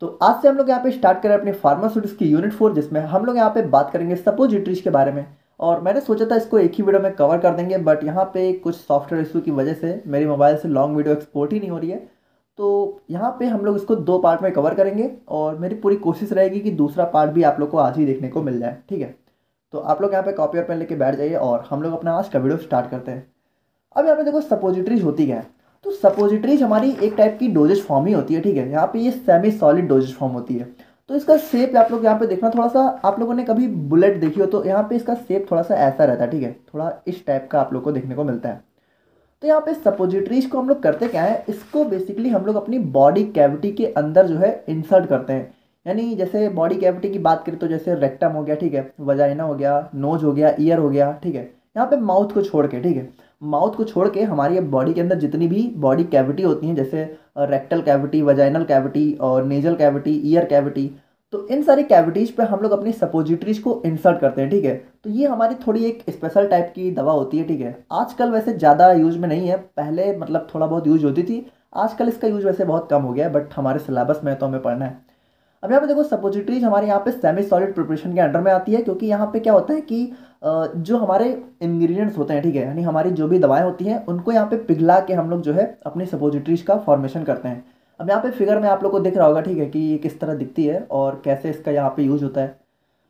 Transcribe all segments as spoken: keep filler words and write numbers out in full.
तो आज से हम लोग यहाँ पे स्टार्ट करें अपनी फार्मास्यूटिक्स की यूनिट फोर, जिसमें हम लोग यहाँ पे बात करेंगे सपोजिटरीज के बारे में। और मैंने सोचा था इसको एक ही वीडियो में कवर कर देंगे, बट यहाँ पे कुछ सॉफ्टवेयर इशू की वजह से मेरी मोबाइल से लॉन्ग वीडियो एक्सपोर्ट ही नहीं हो रही है। तो यहाँ पे हम लोग इसको दो पार्ट में कवर करेंगे और मेरी पूरी कोशिश रहेगी कि दूसरा पार्ट भी आप लोग को आज ही देखने को मिल जाए, ठीक है। तो आप लोग यहाँ पे कॉपी और पेन लेके बैठ जाइए और हम लोग अपना आज का वीडियो स्टार्ट करते हैं। अब यहाँ पे देखो सपोजिटरीज होती क्या है। तो सपोजिटरीज हमारी एक टाइप की डोजेज फॉर्म ही होती है, ठीक है। यहाँ पे ये सेमी सॉलिड डोजेज फॉर्म होती है। तो इसका शेप आप लोग यहाँ पे देखना, थोड़ा सा आप लोगों ने कभी बुलेट देखी हो तो यहाँ पे इसका शेप थोड़ा सा ऐसा रहता है, ठीक है। थोड़ा इस टाइप का आप लोग को देखने को मिलता है। तो यहाँ पे सपोजिटरीज को हम लोग करते क्या है, इसको बेसिकली हम लोग अपनी बॉडी कैविटी के अंदर जो है इंसर्ट करते हैं। यानी जैसे बॉडी कैविटी की बात करें तो जैसे रेक्टम हो गया, ठीक है, वजाइना हो गया, नोज हो गया, ईयर हो गया, ठीक है। यहाँ पे माउथ को छोड़ के, ठीक है, माउथ को छोड़ के हमारी बॉडी के अंदर जितनी भी बॉडी कैविटी होती हैं, जैसे रेक्टल कैविटी, वजाइनल कैविटी और नेजल कैविटी, ईयर कैविटी, तो इन सारी कैविटीज पे हम लोग अपनी सपोजिटरीज को इंसर्ट करते हैं, ठीक है। तो ये हमारी थोड़ी एक स्पेशल टाइप की दवा होती है, ठीक है। आजकल वैसे ज़्यादा यूज में नहीं है, पहले मतलब थोड़ा बहुत यूज होती थी। आजकल इसका यूज वैसे बहुत कम हो गया है, बट हमारे सिलेबस में तो हमें पढ़ना है। अब यहाँ पे देखो सपोजिटरीज हमारे यहाँ पे सेमी सॉलिड प्रिपरेशन के अंडर में आती है, क्योंकि यहाँ पे क्या होता है कि अ, जो हमारे इंग्रेडिएंट्स होते हैं, ठीक है, यानी हमारी जो भी दवाएं होती हैं उनको यहाँ पे पिघला के हम लोग जो है अपनी सपोजिटरीज का फॉर्मेशन करते हैं। अब यहाँ पे फिगर में आप लोग को दिख रहा होगा, ठीक है, कि ये किस तरह दिखती है और कैसे इसका यहाँ पे यूज होता है।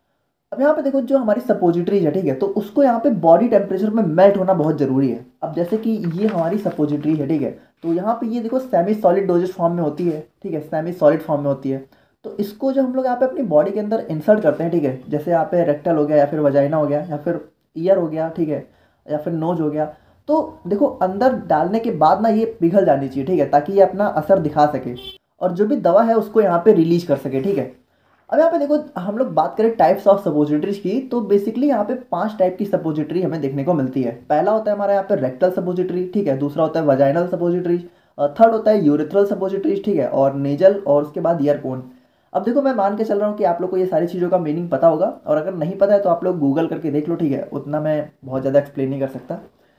अब यहाँ पे देखो जो हमारी सपोजिटरीज है, ठीक है, तो उसको यहाँ पे बॉडी टेम्परेचर में मेल्ट होना बहुत जरूरी है। अब जैसे कि ये हमारी सपोजिटरी है, ठीक है, तो यहाँ पे ये देखो सेमी सॉलिड डोजेज फॉर्म में होती है, ठीक है, सेमी सॉलिड फॉर्म में होती है। तो इसको जो हम लोग यहाँ पे अपनी बॉडी के अंदर इंसर्ट करते हैं, ठीक है, जैसे यहाँ पे रेक्टल हो गया या फिर वजाइना हो गया या फिर ईयर हो गया, ठीक है, या फिर नोज हो गया। तो देखो अंदर डालने के बाद ना ये पिघल जानी चाहिए, ठीक है, ताकि ये अपना असर दिखा सके और जो भी दवा है उसको यहाँ पे रिलीज कर सके, ठीक है। अब यहाँ पे देखो हम लोग बात करें टाइप्स ऑफ सपोजिटरीज की, तो बेसिकली यहाँ पे पांच टाइप की सपोजिटरी हमें देखने को मिलती है। पहला होता है हमारा यहाँ पे रेक्टल सपोजिटरी, ठीक है, दूसरा होता है वजाइनल सपोजिटरीज, थर्ड होता है यूरिथ्रल सपोजिटरीज, ठीक है, और नेजल, और उसके बाद ईयर कोन। अब देखो मैं मान के चल रहा हूँ कि आप लोग को ये सारी चीज़ों का मीनिंग पता होगा, और अगर नहीं पता है तो आप लोग गूगल करके देख लो, ठीक है, उतना मैं बहुत ज़्यादा एक्सप्लेन नहीं कर सकता।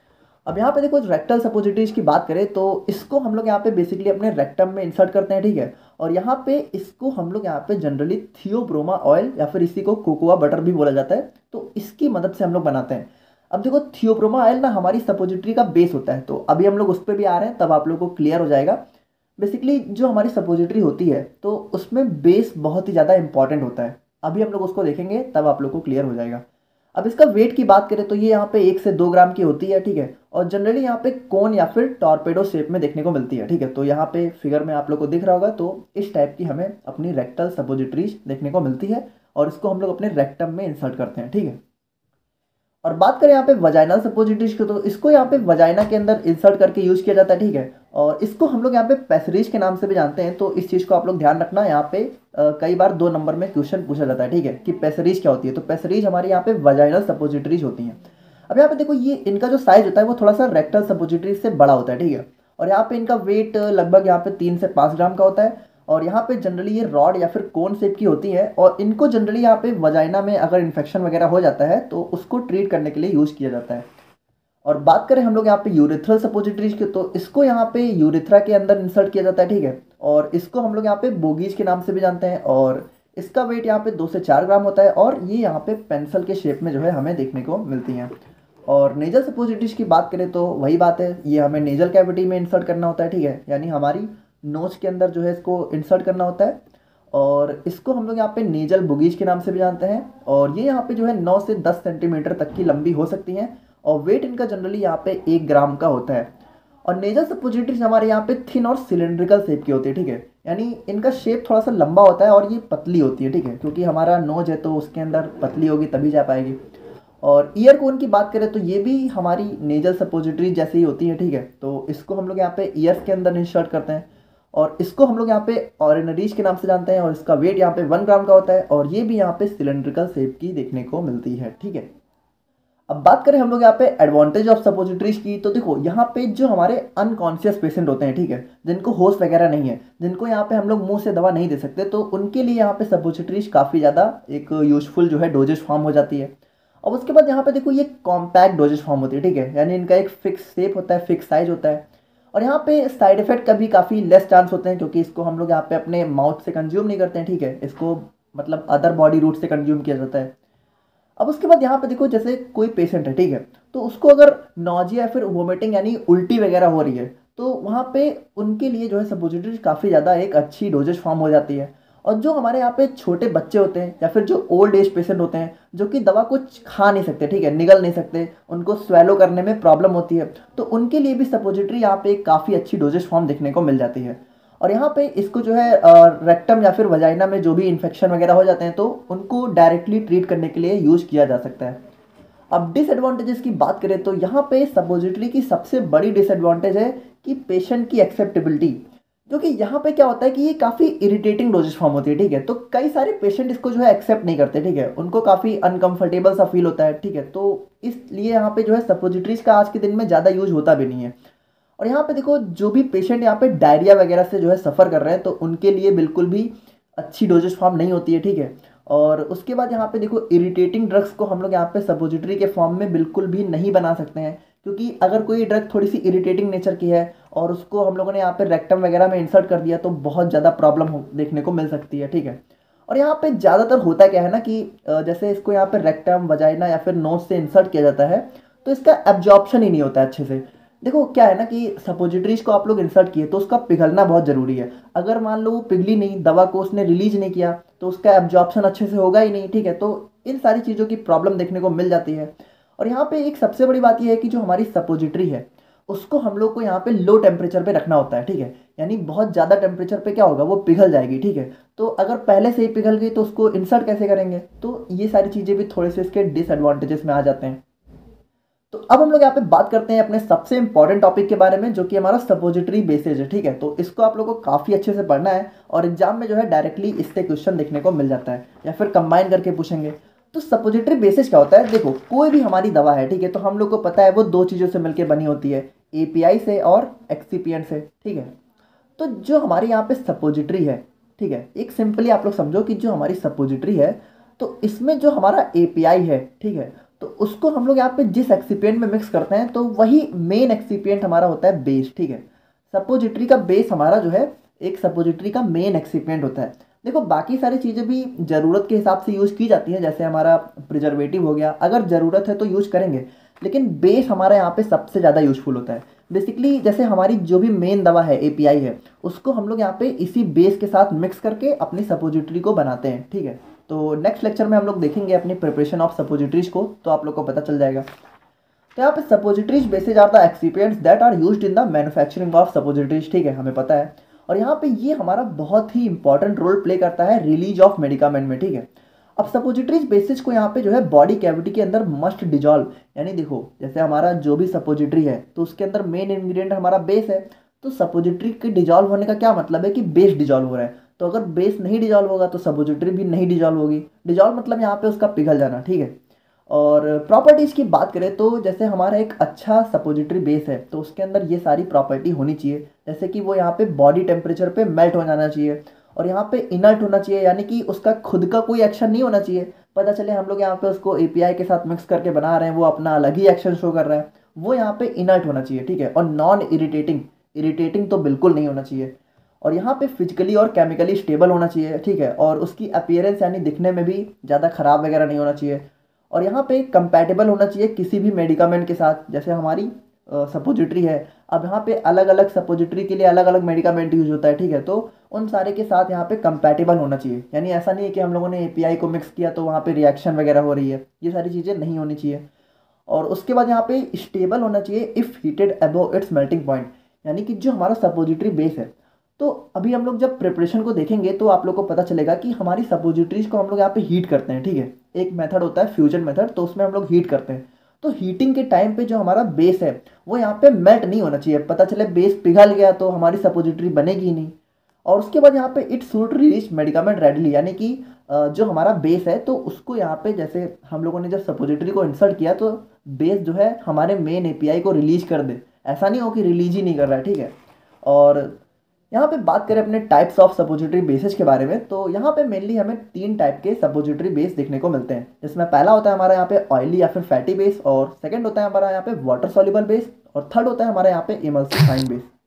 अब यहाँ पे देखो रेक्टल सपोजिटरीज की बात करें तो इसको हम लोग यहाँ पे बेसिकली अपने रेक्टम में इंसर्ट करते हैं, ठीक है। और यहाँ पे इसको हम लोग यहाँ पे जनरली थियोब्रोमा ऑयल या फिर इसी को कोकोआ बटर भी बोला जाता है, तो इसकी मदद से हम लोग बनाते हैं। अब देखो थियोब्रोमा ऑयल ना हमारी सपोजिटरी का बेस होता है, तो अभी हम लोग उस पर भी आ रहे हैं, तब आप लोग को क्लियर हो जाएगा। बेसिकली जो हमारी सपोजिटरी होती है तो उसमें बेस बहुत ही ज़्यादा इंपॉर्टेंट होता है। अभी हम लोग उसको देखेंगे तब आप लोग को क्लियर हो जाएगा। अब इसका वेट की बात करें तो ये यहाँ पे एक से दो ग्राम की होती है, ठीक है, और जनरली यहाँ पे कोन या फिर टॉर्पेडो शेप में देखने को मिलती है, ठीक है। तो यहाँ पे फिगर में आप लोग को दिख रहा होगा, तो इस टाइप की हमें अपनी रेक्टल सपोजिटरीज देखने को मिलती है और इसको हम लोग अपने रेक्टम में इंसर्ट करते हैं, ठीक है। और बात करें यहाँ पे वजाइनल सपोजिटरीज की, तो इसको यहाँ पे वजाइना के अंदर इंसर्ट करके यूज किया जाता है, ठीक है, और इसको हम लोग यहाँ पे पैसरीज के नाम से भी जानते हैं। तो इस चीज़ को आप लोग ध्यान रखना, यहाँ पे अ, कई बार दो नंबर में क्वेश्चन पूछा जाता है, ठीक है, कि पैसरीज क्या होती है। तो पैसरीज हमारी यहाँ पे वजाइनल सपोजिटरीज होती हैं। अब यहाँ पे देखो ये इनका जो साइज होता है वो थोड़ा सा रेक्टल सपोजिटरीज से बड़ा होता है, ठीक है, और यहाँ पे इनका वेट लगभग यहाँ पे तीन से पाँच ग्राम का होता है। और यहाँ पे जनरली ये रॉड या फिर कोन शेप की होती है, और इनको जनरली यहाँ पे वजाइना में अगर इन्फेक्शन वगैरह हो जाता है तो उसको ट्रीट करने के लिए यूज़ किया जाता है। और बात करें हम लोग यहाँ पे यूरिथ्रल सपोजिटरीज की, तो इसको यहाँ पे यूरिथ्रा के अंदर इंसर्ट किया जाता है, ठीक है, और इसको हम लोग यहाँ पे बोगीज के नाम से भी जानते हैं। और इसका वेट यहाँ पे दो से चार ग्राम होता है, और ये यहाँ पे पेंसिल के शेप में जो है हमें देखने को मिलती हैं। और नेजल सपोजिटरीज की बात करें तो वही बात है, ये हमें नेजल कैविटी में इंसर्ट करना होता है, ठीक है, यानी हमारी नोज के अंदर जो है इसको इंसर्ट करना होता है। और इसको हम लोग यहाँ पे नेजल बुगीज के नाम से भी जानते हैं, और ये यहाँ पे जो है नौ से दस सेंटीमीटर तक की लंबी हो सकती हैं, और वेट इनका जनरली यहाँ पे एक ग्राम का होता है। और नेजल सपोजिटरीज हमारे यहाँ पे थिन और सिलेंड्रिकल शेप की होती है, ठीक है, यानी इनका शेप थोड़ा सा लंबा होता है और ये पतली होती है, ठीक है, क्योंकि हमारा नोज है तो उसके अंदर पतली होगी तभी जा पाएगी। और ईयर कोन की बात करें तो ये भी हमारी नेजल सपोजिटरी जैसी ही होती है, ठीक है, तो इसको हम लोग यहाँ पे ईयर्स के अंदर इंसर्ट करते हैं, और इसको हम लोग यहाँ पे ऑरिनरीज के नाम से जानते हैं, और इसका वेट यहाँ पे वन ग्राम का होता है, और ये भी यहाँ पे सिलेंड्रिकल शेप की देखने को मिलती है, ठीक है। अब बात करें हम लोग यहाँ पे एडवांटेज ऑफ सपोजिटरीज की, तो देखो यहाँ पे जो हमारे अनकॉन्शियस पेशेंट होते हैं, ठीक है, जिनको होश वगैरह नहीं है, जिनको यहाँ पे हम लोग मुंह से दवा नहीं दे सकते, तो उनके लिए यहाँ पे सपोजिटरीज काफ़ी ज़्यादा एक यूजफुल जो है डोजेज फॉर्म हो जाती है। अब उसके बाद यहाँ पे देखो ये कॉम्पैक्ट डोजेज फॉर्म होती है, ठीक है, यानी इनका एक फिक्स शेप होता है, फिक्स साइज होता है। और यहाँ पे साइड इफेक्ट का भी काफ़ी लेस चांस होते हैं, क्योंकि इसको हम लोग यहाँ पे अपने माउथ से कंज्यूम नहीं करते हैं, ठीक है, इसको मतलब अदर बॉडी रूट से कंज्यूम किया जाता है। अब उसके बाद यहाँ पे देखो, जैसे कोई पेशेंट है, ठीक है, तो उसको अगर नॉजिया या फिर वोमिटिंग यानी उल्टी वगैरह हो रही है, तो वहाँ पे उनके लिए जो है सपोजिटरी काफ़ी ज़्यादा एक अच्छी डोजेज फॉर्म हो जाती है। और जो हमारे यहाँ पे छोटे बच्चे होते हैं या फिर जो ओल्ड एज पेशेंट होते हैं, जो कि दवा कुछ खा नहीं सकते, ठीक है, निगल नहीं सकते, उनको स्वेलो करने में प्रॉब्लम होती है, तो उनके लिए भी सपोजिटरी यहाँ पे काफ़ी अच्छी डोजेज फॉर्म देखने को मिल जाती है। और यहाँ पे इसको जो है रेक्टम या फिर वजाइना में जो भी इन्फेक्शन वगैरह हो जाते हैं, तो उनको डायरेक्टली ट्रीट करने के लिए यूज़ किया जा सकता है। अब डिसएडवांटेजेस की बात करें तो यहाँ पे सपोजिटरी की सबसे बड़ी डिसएडवांटेज है कि पेशेंट की एक्सेप्टेबिलिटी, जो कि यहाँ पे क्या होता है कि ये काफ़ी इरिटेटिंग डोजेज फॉर्म होती है, ठीक है, तो कई सारे पेशेंट इसको जो है एक्सेप्ट नहीं करते, ठीक है, उनको काफ़ी अनकंफर्टेबल सा फील होता है, ठीक है, तो इसलिए यहाँ पे जो है सपोजिटरीज का आज के दिन में ज़्यादा यूज होता भी नहीं है। और यहाँ पे देखो, जो भी पेशेंट यहाँ पे डायरिया वगैरह से जो है सफ़र कर रहे हैं, तो उनके लिए बिल्कुल भी अच्छी डोजेज फॉर्म नहीं होती है, ठीक है। और उसके बाद यहाँ पे देखो, इरिटेटिंग ड्रग्स को हम लोग यहाँ पे सपोजिटरी के फॉर्म में बिल्कुल भी नहीं बना सकते हैं, क्योंकि अगर कोई ड्रग थोड़ी सी इरिटेटिंग नेचर की है और उसको हम लोगों ने यहाँ पे रेक्टम वगैरह में इंसर्ट कर दिया, तो बहुत ज़्यादा प्रॉब्लम हो देखने को मिल सकती है, ठीक है। और यहाँ पे ज़्यादातर होता क्या है ना कि अ, जैसे इसको यहाँ पे रेक्टम, वजाइना या फिर नोज से इंसर्ट किया जाता है, तो इसका एब्जॉर्प्शन ही नहीं होता है अच्छे से। देखो क्या है ना कि सपोजिटरीज को आप लोग इंसर्ट किए तो उसका पिघलना बहुत ज़रूरी है। अगर मान लो वो पिघली नहीं, दवा को उसने रिलीज नहीं किया, तो उसका एब्जॉर्प्शन अच्छे से होगा ही नहीं, ठीक है, तो इन सारी चीज़ों की प्रॉब्लम देखने को मिल जाती है। और यहाँ पे एक सबसे बड़ी बात यह है कि जो हमारी सपोजिटरी है, उसको हम लोग को यहाँ पे लो टेम्परेचर पे रखना होता है, ठीक है, यानी बहुत ज़्यादा टेम्परेचर पे क्या होगा, वो पिघल जाएगी, ठीक है। तो अगर पहले से ही पिघल गई तो उसको इंसर्ट कैसे करेंगे, तो ये सारी चीज़ें भी थोड़े से इसके डिसएडवांटेजेस में आ जाते हैं। तो अब हम लोग यहाँ पे बात करते हैं अपने सबसे इंपॉर्टेंट टॉपिक के बारे में, जो कि हमारा सपोजिटरी बेसिस है, ठीक है, तो इसको आप लोगों को काफ़ी अच्छे से पढ़ना है और एग्जाम में जो है डायरेक्टली इससे क्वेश्चन देखने को मिल जाता है या फिर कंबाइन करके पूछेंगे। तो सपोजिटरी बेसिस क्या होता है, देखो कोई भी हमारी दवा है, ठीक है, तो हम लोग को पता है वो दो चीज़ों से मिलकर बनी होती है, एपीआई से और एक्सीपिएंट से, ठीक है। तो जो हमारी यहाँ पे सपोजिटरी है, ठीक है, एक सिंपली आप लोग समझो कि जो हमारी सपोजिटरी है, तो इसमें जो हमारा एपीआई है, ठीक है, तो उसको हम लोग यहाँ पे जिस एक्सिपिएंट में मिक्स करते हैं, तो वही मेन एक्सिपिएंट हमारा होता है बेस, ठीक है। सपोजिटरी का बेस हमारा जो है एक सपोजिटरी का मेन एक्सिपिएंट होता है। देखो बाकी सारी चीज़ें भी ज़रूरत के हिसाब से यूज़ की जाती हैं, जैसे हमारा प्रिजर्वेटिव हो गया, अगर ज़रूरत है तो यूज़ करेंगे, लेकिन बेस हमारा यहाँ पे सबसे ज़्यादा यूजफुल होता है। बेसिकली जैसे हमारी जो भी मेन दवा है, एपीआई है, उसको हम लोग यहाँ पे इसी बेस के साथ मिक्स करके अपनी सपोजिटरी को बनाते हैं, ठीक है। तो नेक्स्ट लेक्चर में हम लोग देखेंगे अपनी प्रिपरेशन ऑफ सपोजिटरीज को, तो आप लोग को पता चल जाएगा। तो यहाँ पे suppositories bases are the excipients that are used in the manufacturing of suppositories, ठीक है, हमें पता है। और यहाँ पे ये हमारा बहुत ही इंपॉर्टेंट रोल प्ले करता है रिलीज ऑफ मेडिकामेंट में, ठीक है। अब सपोजिटरीज बेसिस को यहाँ पे जो है बॉडी कैविटी के अंदर मस्ट डिजॉल्व, यानी देखो जैसे हमारा जो भी सपोजिटरी है, तो उसके अंदर मेन इंग्रेडिएंट हमारा बेस है, तो सपोजिटरी के डिजॉल्व होने का क्या मतलब है कि बेस डिजॉल्व हो रहा है, तो अगर बेस नहीं डिजॉल्व होगा तो सपोजिटरी भी नहीं डिजॉल्व होगी। डिजॉल्व मतलब यहाँ पे उसका पिघल जाना, ठीक है। और प्रॉपर्टीज़ की बात करें तो जैसे हमारा एक अच्छा सपोजिटरी बेस है, तो उसके अंदर ये सारी प्रॉपर्टी होनी चाहिए, जैसे कि वो यहाँ पे बॉडी टेम्परेचर पे मेल्ट हो जाना चाहिए, और यहाँ पे इनर्ट होना चाहिए, यानी कि उसका खुद का कोई एक्शन नहीं होना चाहिए। पता चले हम लोग यहाँ पे उसको एपीआई के साथ मिक्स करके बना रहे हैं, वो अपना अलग ही एक्शन शो कर रहा है, वो यहाँ पे इनर्ट होना चाहिए, ठीक है। और नॉन इरिटेटिंग, इरिटेटिंग तो बिल्कुल नहीं होना चाहिए। और यहाँ पे फिजिकली और केमिकली स्टेबल होना चाहिए, ठीक है, और उसकी अपीयरेंस यानी दिखने में भी ज़्यादा ख़राब वगैरह नहीं होना चाहिए। और यहाँ पे कंपैटिबल होना चाहिए किसी भी मेडिकामेंट के साथ, जैसे हमारी सपोजिटरी है, अब यहाँ पे अलग अलग सपोजिटरी के लिए अलग अलग मेडिकामेंट यूज होता है, ठीक है, तो उन सारे के साथ यहाँ पे कंपैटिबल होना चाहिए, यानी ऐसा नहीं है कि हम लोगों ने एपीआई को मिक्स किया तो वहाँ पे रिएक्शन वगैरह हो रही है, ये सारी चीज़ें नहीं होनी चाहिए। और उसके बाद यहाँ पे स्टेबल होना चाहिए if heated above its melting point, यानी कि जो हमारा सपोजिटरी बेस है, तो अभी हम लोग जब प्रिपरेशन को देखेंगे तो आप लोग को पता चलेगा कि हमारी सपोजिटरीज को हम लोग यहाँ पे हीट करते हैं, ठीक है, एक मेथड होता है फ्यूजन मेथड, तो उसमें हम लोग हीट करते हैं। तो हीटिंग के टाइम पे जो हमारा बेस है वो यहाँ पे मेल्ट नहीं होना चाहिए, पता चले बेस पिघल गया तो हमारी सपोजिटरी बनेगी ही नहीं। और उसके बाद यहाँ पे it should release medicament readily, यानी कि जो हमारा बेस है तो उसको यहाँ पे जैसे हम लोगों ने जब सपोजिटरी को इंसर्ट किया तो बेस जो है हमारे मेन एपीआई को रिलीज कर दे, ऐसा नहीं हो कि रिलीज ही नहीं कर रहा है, ठीक है। और यहाँ पे बात करें अपने टाइप्स ऑफ सपोजिटरी बेसिस के बारे में, तो यहाँ पे मेनली हमें तीन टाइप के सपोजिटरी बेस देखने को मिलते हैं, जिसमें पहला होता है हमारा यहाँ पे ऑयली या फिर फैटी बेस, और सेकंड होता है हमारा यहाँ पे वाटर सॉल्युबल बेस, और थर्ड होता है हमारा यहाँ पे इमल्सिफाइंग बेस।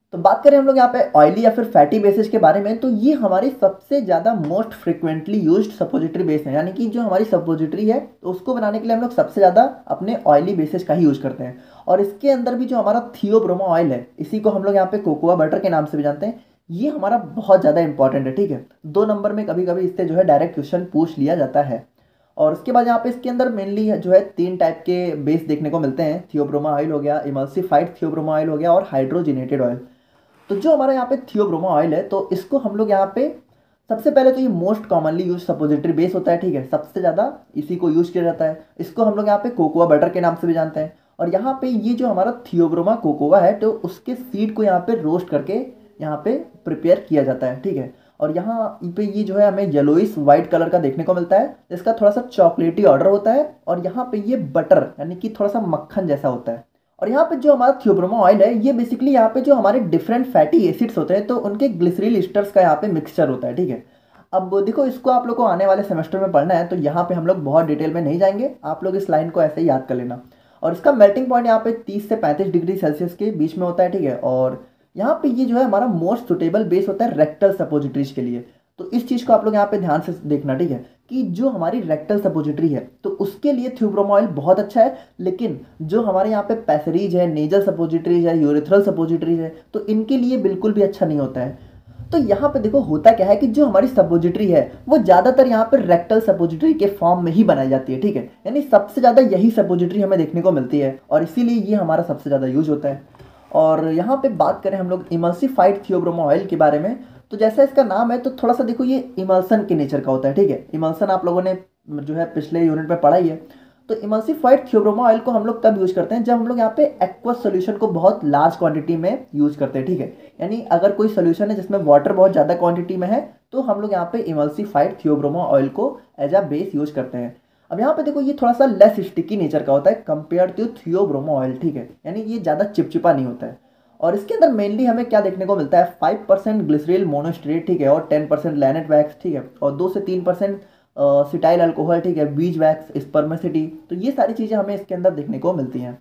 तो बात करें हम लोग यहाँ पे ऑयली या फिर फैटी बेसिस के बारे में, तो ये हमारी सबसे ज़्यादा most frequently used suppository base है, यानी कि जो हमारी सपोजिटरी है तो उसको बनाने के लिए हम लोग सबसे ज़्यादा अपने ऑयली बेसिस का ही यूज़ करते हैं। और इसके अंदर भी जो हमारा थियोब्रोमा ऑयल है, इसी को हम लोग यहाँ पे कोकोआ बटर के नाम से भी जानते हैं, ये हमारा बहुत ज़्यादा इंपॉर्टेंट है। ठीक है, दो नंबर में कभी कभी इससे जो है डायरेक्ट क्वेश्चन पूछ लिया जाता है। और उसके बाद यहाँ पे इसके अंदर मेनली जो है तीन टाइप के बेस देखने को मिलते हैं, थियोब्रोमा ऑयल हो गया, इमल्सिफाइड थियोब्रोमा ऑयल हो गया और हाइड्रोजिनेटेड ऑयल। तो जो हमारा यहाँ पे थियोब्रोमा ऑयल है तो इसको हम लोग यहाँ पे सबसे पहले तो ये most commonly use suppository base होता है। ठीक है, सबसे ज़्यादा इसी को यूज किया जाता है। इसको हम लोग यहाँ पे कोकोआ बटर के नाम से भी जानते हैं। और यहाँ पे ये जो हमारा थियोब्रोमा कोकोआ है तो उसके सीड को यहाँ पे रोस्ट करके यहाँ पे प्रिपेयर किया जाता है। ठीक है, और यहाँ पे ये जो है हमें येलोइश वाइट कलर का देखने को मिलता है, इसका थोड़ा सा चॉकलेटी ऑर्डर होता है। और यहाँ पे ये बटर यानी कि थोड़ा सा मक्खन जैसा होता है। और यहाँ पे जो हमारा थियोब्रोमा ऑयल है ये बेसिकली यहाँ पे जो हमारे डिफरेंट फैटी एसिड्स होते हैं तो उनके ग्लिसरील ईस्टर्स का यहाँ पे मिक्सचर होता है। ठीक है, अब देखो इसको आप लोग को आने वाले सेमेस्टर में पढ़ना है तो यहाँ पे हम लोग बहुत डिटेल में नहीं जाएंगे, आप लोग इस लाइन को ऐसे ही याद कर लेना। और इसका मेल्टिंग पॉइंट यहाँ पे तीस से पैंतीस डिग्री सेल्सियस के बीच में होता है। ठीक है, और यहाँ पे ये जो है हमारा मोस्ट सुटेबल बेस होता है रेक्टल सपोजिटरीज के लिए। तो इस चीज़ को आप लोग यहाँ पे ध्यान से देखना। ठीक है, कि जो हमारी रेक्टल सपोजिटरी है तो उसके लिए थियोब्रोमा ऑयल बहुत अच्छा है, लेकिन जो हमारे यहाँ पे पैसरीज है, नेजल सपोजिटरीज है, यूरिथ्रल सपोजिटरीज है तो इनके लिए बिल्कुल भी अच्छा नहीं होता है। तो यहाँ पे देखो होता क्या है कि जो हमारी सपोजिटरी है वो ज़्यादातर यहाँ पे रेक्टल सपोजिटरी के फॉर्म में ही बनाई जाती है। ठीक है, यानी सबसे ज़्यादा यही सपोजिटरी हमें देखने को मिलती है और इसीलिए ये हमारा सबसे ज़्यादा यूज होता है। और यहाँ पे बात करें हम लोग इमल्सिफाइड थियोब्रोमा ऑयल के बारे में, तो जैसा इसका नाम है तो थोड़ा सा देखो ये इमल्सन के नेचर का होता है। ठीक है, इमल्सन आप लोगों ने जो है पिछले यूनिट में पढ़ा ही है। तो इमल्सिफाइड थियोब्रोमा ऑयल को हम लोग कब यूज़ करते हैं, जब हम लोग यहाँ पे एक्वस सोल्यूशन को बहुत लार्ज क्वांटिटी में यूज़ करते हैं। ठीक है, यानी अगर कोई सोल्यूशन है जिसमें वाटर बहुत ज़्यादा क्वांटिटी में है तो हम लोग यहाँ पे इमल्सिफाइड थियोब्रोमा ऑयल को एज अ बेस यूज करते हैं। अब यहाँ पे देखो ये थोड़ा सा लेस स्टिकी नेचर का होता है कंपेयर टू थियोब्रोमा ऑयल। ठीक है, यानी ये ज़्यादा चिपचिपा नहीं होता है। और इसके अंदर मेनली हमें क्या देखने को मिलता है, फाइव परसेंट ग्लिसरील मोनोस्ट्रेट। ठीक है, और टेन परसेंट लैनेट वैक्स। ठीक है, और दो से तीन परसेंट सिटाइल अल्कोहल। ठीक है, बीज वैक्स, स्पर्मेसिटी। तो ये सारी चीज़ें हमें इसके अंदर देखने को मिलती हैं।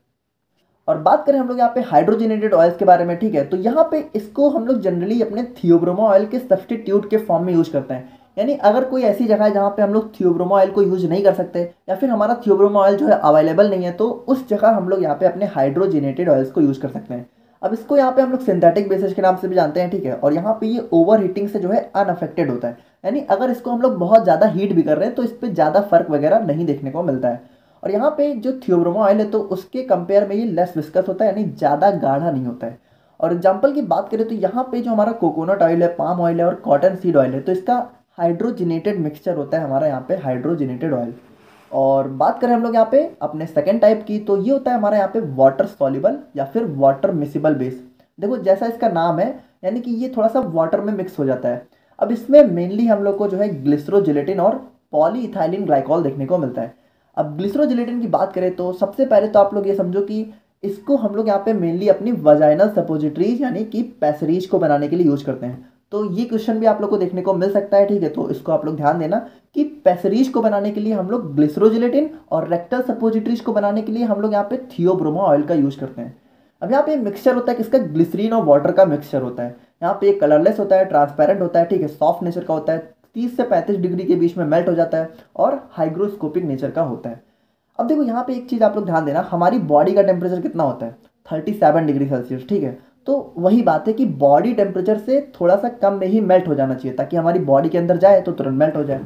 और बात करें हम लोग यहाँ पे हाइड्रोजनेटेड ऑयल्स के बारे में, ठीक है, तो यहाँ पे इसको हम लोग जनरली अपने थियोब्रोमा ऑयल के सब्स्टिट्यूट के फॉर्म में यूज करते हैं। यानी अगर कोई ऐसी जगह है जहाँ पे हम लोग थियोब्रोमा ऑयल को यूज नहीं कर सकते या फिर हमारा थियोब्रोमा ऑयल जो है अवेलेबल नहीं है तो उस जगह हम लोग यहाँ पे अपने हाइड्रोजनेटेड ऑयल्स को यूज कर सकते हैं। अब इसको यहाँ पे हम लोग सिंथेटिक बेसिस के नाम से भी जानते हैं। ठीक है, और यहाँ पे ये ओवर हीटिंग से जो है अनअफेक्टेड होता है, यानी अगर इसको हम लोग बहुत ज़्यादा हीट भी कर रहे हैं तो इस पर ज़्यादा फर्क वगैरह नहीं देखने को मिलता है। और यहाँ पे जो थियोब्रोमा ऑयल है तो उसके कंपेयर में ये लेस विस्कस होता है, यानी ज़्यादा गाढ़ा नहीं होता है। और एग्जाम्पल की बात करें तो यहाँ पे जो हमारा कोकोनट ऑयल है, पाम ऑयल है और कॉटन सीड ऑयल है तो इसका हाइड्रोजिनेटेड मिक्सचर होता है हमारा यहाँ पे हाइड्रोजिनेटेड ऑयल। और बात करें हम लोग यहाँ पे अपने सेकेंड टाइप की तो ये होता है हमारा यहाँ पे वाटर सॉल्युबल या फिर वाटर मिसिबल बेस। देखो जैसा इसका नाम है यानी कि ये थोड़ा सा वाटर में मिक्स हो जाता है। अब इसमें मेनली हम लोग को जो है ग्लिसरोजिलेटिन और पॉलीइथाइलिन ग्लाइकॉल देखने को मिलता है। अब ग्लिसरोजिलेटिन की बात करें तो सबसे पहले तो आप लोग ये समझो कि इसको हम लोग यहाँ पे मेनली अपनी वजाइनल सपोजिटरीज यानी कि पैसरीज को बनाने के लिए यूज करते हैं। तो ये क्वेश्चन भी आप लोग को देखने को मिल सकता है। ठीक है, तो इसको आप लोग ध्यान देना कि पैसरीज को बनाने के लिए हम लोग ग्लिसरोजिलेटिन और रेक्टल सपोजिटरीज को बनाने के लिए हम लोग यहाँ पे थियोब्रोमा ऑयल का यूज करते हैं। अब यहाँ पे मिक्सचर होता है किसका, ग्लिसरीन और वाटर का मिक्सचर होता है। यहाँ पे कलरलेस होता है, ट्रांसपेरेंट होता है, ठीक है, सॉफ्ट नेचर का होता है, तीस से पैंतीस डिग्री के बीच में मेल्ट हो जाता है और हाइग्रोस्कोपिक नेचर का होता है। अब देखो यहाँ पे एक चीज़ आप लोग ध्यान देना, हमारी बॉडी का टेम्परेचर कितना होता है, थर्टी सेवन डिग्री सेल्सियस। ठीक है, तो वही बात है कि बॉडी टेम्परेचर से थोड़ा सा कम में ही मेल्ट हो जाना चाहिए ताकि हमारी बॉडी के अंदर जाए तो तुरंत मेल्ट हो जाए।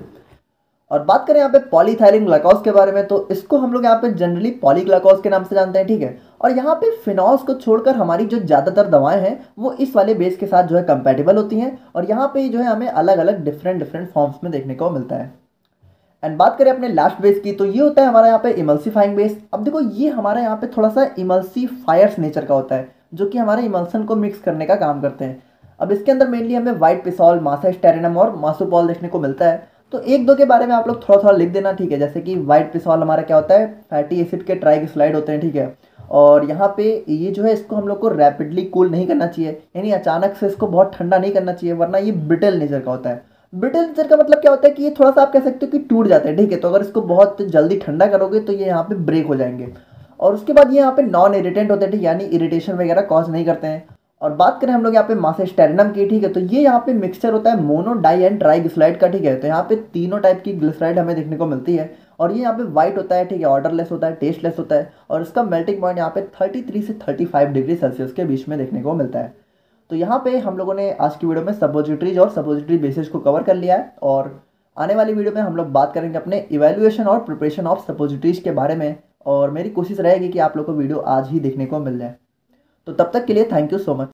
और बात करें यहाँ पे पॉलीइथाइलिन ग्लाइकॉल्स के बारे में तो इसको हम लोग यहाँ पे जनरली पॉलीग्लाइकॉल्स के नाम से जानते हैं। ठीक है, और यहाँ पे फिनॉल्स को छोड़कर हमारी जो ज़्यादातर दवाएं हैं वो इस वाले बेस के साथ जो है कंपैटिबल होती हैं और यहाँ पे जो है हमें अलग अलग डिफरेंट डिफरेंट फॉर्म्स में देखने को मिलता है। एंड बात करें अपने लास्ट बेस की तो ये होता है हमारा यहाँ पे इमल्सिफाइंग बेस। अब देखो ये हमारा यहाँ पे थोड़ा सा इमल्सिफायर्स नेचर का होता है जो कि हमारे इमल्सन को मिक्स करने का काम करते हैं। अब इसके अंदर मेनली हमें व्हाइट पिसॉल, मासा स्टेरिनम और मासोपॉल देखने को मिलता है। तो एक दो के बारे में आप लोग थोड़ा थोड़ा लिख देना। ठीक है, जैसे कि व्हाइट पिसॉल हमारा क्या होता है, फैटी एसिड के ट्राइग्लिसराइड होते हैं। ठीक है, और यहाँ पे ये जो है इसको हम लोग को रैपिडली कूल नहीं करना चाहिए, यानी अचानक से इसको बहुत ठंडा नहीं करना चाहिए वरना ये ब्रिटल नेचर का होता है। ब्रिटल नेचर का मतलब क्या होता है कि ये थोड़ा सा आप कह सकते हो कि टूट जाते हैं। ठीक है, तो अगर इसको बहुत जल्दी ठंडा करोगे तो ये यहाँ पे ब्रेक हो जाएंगे। और उसके बाद ये यहाँ पे नॉन इरिटेंट होते हैं, ठीक, यानी इरिटेशन वगैरह कॉज नहीं करते हैं। और बात करें हम लोग यहाँ पे मासे स्टेरिनम की, ठीक है, तो ये यहाँ पे मिक्सचर होता है mono di and triglyceride का, ठीक है। तो यहाँ पे तीनों टाइप की ग्लिसराइड हमें देखने को मिलती है और ये यहाँ पे वाइट होता है, ठीक है, ऑर्डरलेस होता है, टेस्टलेस होता है और इसका मेल्टिंग पॉइंट यहाँ पे थर्टी थ्री से थर्टी फाइव डिग्री सेल्सियस के बीच में देखने को मिलता है। तो यहाँ पे हम लोगों ने आज की वीडियो में सपोजिटरीज और सपोजिटरी बेसिस को कवर कर लिया है और आने वाली वीडियो में हम लोग बात करेंगे अपने इवैल्यूएशन और प्रिपरेशन ऑफ सपोजिटरीज के बारे में और मेरी कोशिश रहेगी कि आप लोग को वीडियो आज ही देखने को मिल जाए। तो तब तक के लिए थैंक यू सो मच।